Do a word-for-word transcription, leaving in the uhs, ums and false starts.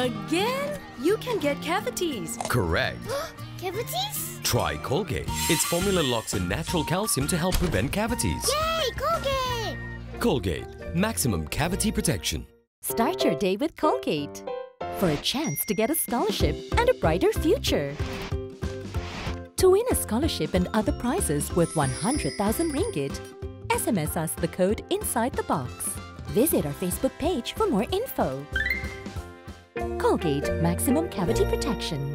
Again? You can get cavities. Correct. Cavities? Try Colgate. Its formula locks in natural calcium to help prevent cavities. Yay, Colgate! Colgate Maximum Cavity Protection. Start your day with Colgate for a chance to get a scholarship and a brighter future. To win a scholarship and other prizes worth one hundred thousand ringgit, S M S us the code inside the box. Visit our Facebook page for more info. Colgate Maximum Cavity Protection.